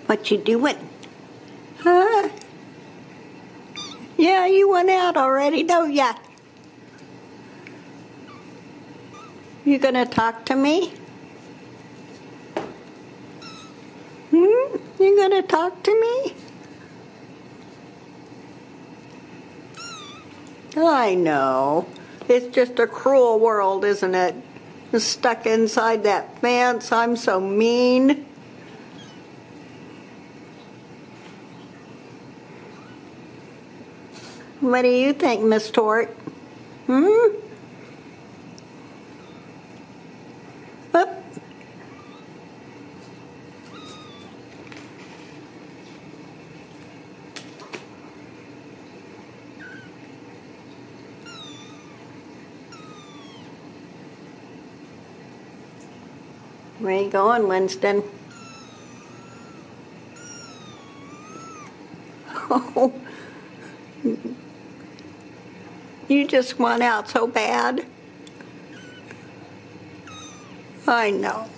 What you doing? Huh? Yeah, you went out already, don't ya? You gonna talk to me? You gonna talk to me? I know. It's just a cruel world, isn't it? Stuck inside that fence. I'm so mean. What do you think, Miss Tort? Up. Where you going, Winston? Oh, you just want out so bad. I know.